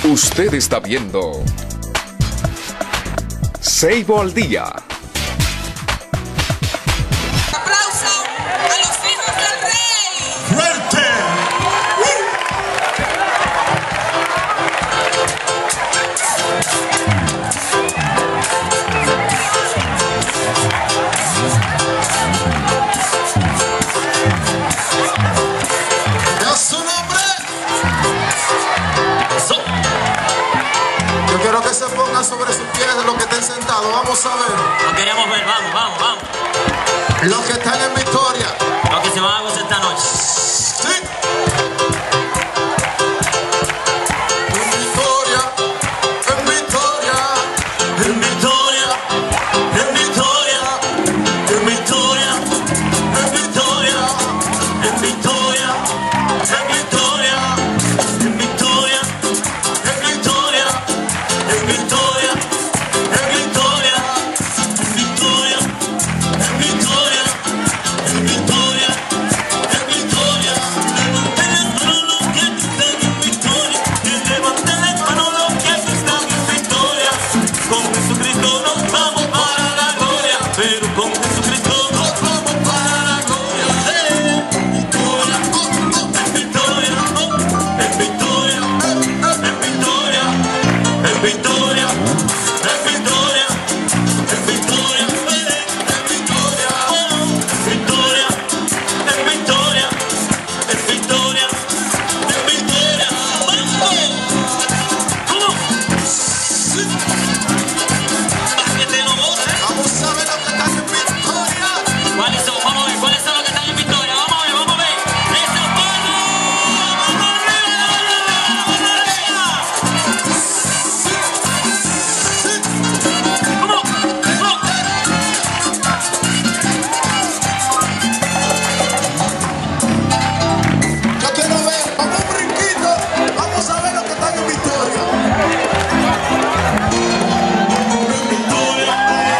Usted está viendo Seibo al Día. ¡Aplauso a los hijos del rey! ¡Fuerte! ¡A su nombre! Yo quiero que se pongan sobre sus pies de los que estén sentados. Vamos a ver. Lo queremos ver, vamos. Los que están en victoria. Los que se van a gozar esta noche. Sí. En victoria, en victoria, en victoria, en victoria, en victoria, en victoria, en victoria, en victoria, en victoria, en victoria, en victoria, en victoria, en victoria, en victoria, en victoria, en victoria. Levanten las manos los que están en victoria, y levanten las manos los que están en victoria. Con Jesucristo nos vamos para la gloria, pero con Jesucristo nos vamos para la gloria. En victoria, en victoria, en victoria, en victoria, en victoria, en victoria, en victoria, en victoria, en victoria, en victoria, en victoria. ¡Vamos! Sí. Para que te lo goces. Vamos a ver los que están en victoria. ¿Cuáles son? Vamos a ver, ¿cuáles son los que están en victoria? Vamos a ver. ¡Esa mano! ¡Vamos arriba! ¡Vamos! Yo quiero ver, vamos un brinquito. Vamos a ver los que están en victoria. En victoria.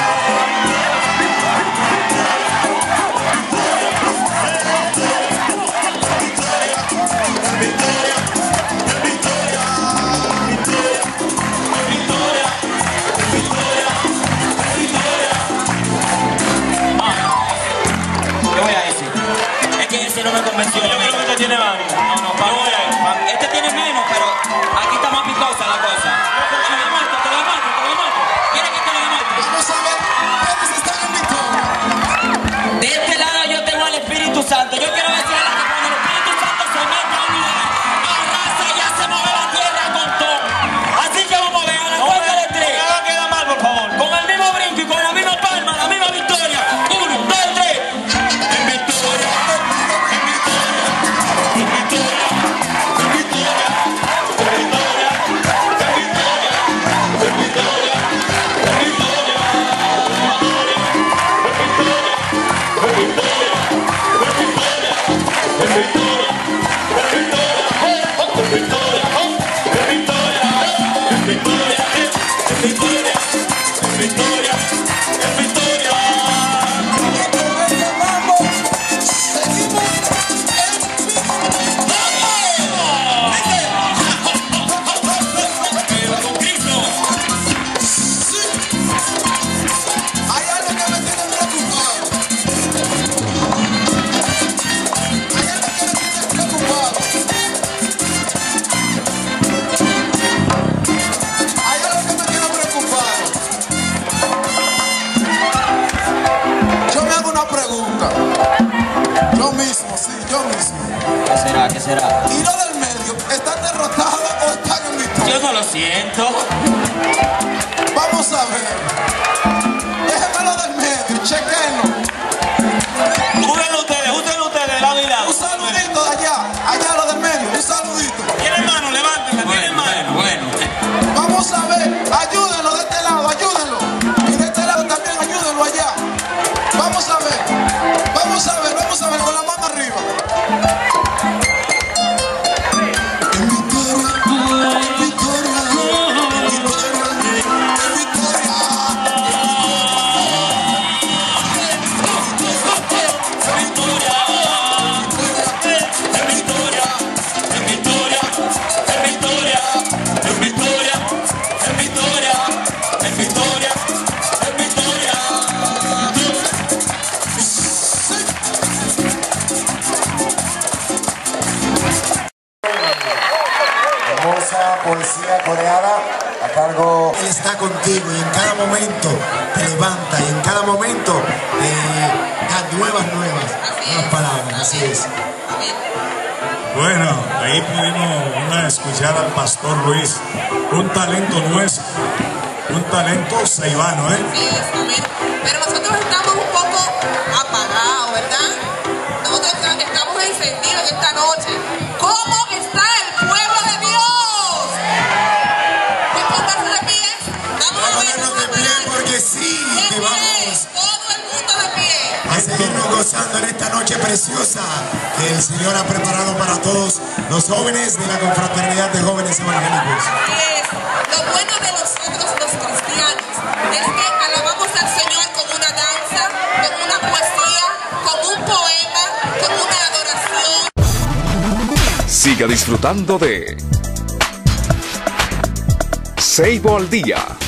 ¿Qué voy a decir? Es que ese no me convenció. Yo creo que este tiene varios. No, este tiene menos, pero aquí está más picosa la cosa. Te lo demuestro. ¿Quieres que te lo demuestre? Vamos a ver quiénes están en victoria. De este lado yo tengo al Espíritu Santo. Yo quiero decirle que cuando el Espíritu Santo se mete a un lugar, arrasa, ya se mueve la tierra con todo. Así que vamos a ver a la cuenta de tres. No va a quedar mal, por favor. Con el mismo brinco y con la misma palma, la misma victoria. 1, 2, 3. En victoria. En victoria. En victoria. En victoria. En victoria. En victoria. En victoria. En victoria. En victoria. Hay algo que me tiene preocupado. Hay algo que me tiene preocupado. Hay algo que me tiene preocupado. Yo me hago una pregunta. Yo mismo, sí, yo mismo. ¿Qué será? ¿Y los del medio están derrotados o están en victoria? Yo no lo siento. Vamos a ver. Déjenme lo del medio, chequenlo. Úsenlo ustedes, lado y lado. Un saludito de allá lo del medio, un saludito. ¿Tienen mano? Levántenla, ¿tienen mano? Bueno. Vamos a ver, ayúdenlo de este lado, ayúdenlo. Y de este lado también ayúdenlo allá. Vamos a ver con la mano arriba. En victoria, en victoria, en victoria, en victoria. hermosa poesía coreana a cargo. Él está contigo y en cada momento te levanta y en cada momento da nuevas palabras. Así es. Bueno, ahí pudimos escuchar al Pastor Luis, un talento nuestro, un talento ceibano, ¿eh? Sí, amén. Pero nosotros estamos un poco apagados, ¿verdad? Nosotros estamos encendidos esta noche. ¿Cómo está el pueblo de Dios? ¿Pueden ponerse de pie? Vamos a ponernos de pie porque sí, que vamos. Todo el mundo de pie. A seguirnos gozando en esta noche preciosa que el Señor ha preparado para todos los jóvenes de la Confraternidad de Jóvenes Evangélicos. Lo bueno de nosotros los cristianos es que alabamos al Señor con una danza, con una poesía, con un poema, con una adoración. Siga disfrutando de Seibo al Día.